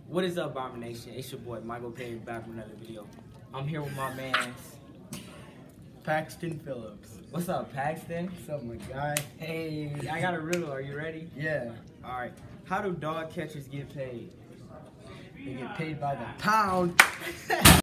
What is up, Abomination? It's your boy Michael Perry back with another video. I'm here with my man Paxton Phillips. What's up, Paxton? What's up, my guy? Hey, I got a riddle. Are you ready? Yeah. Alright. How do dog catchers get paid? They get paid by the pound.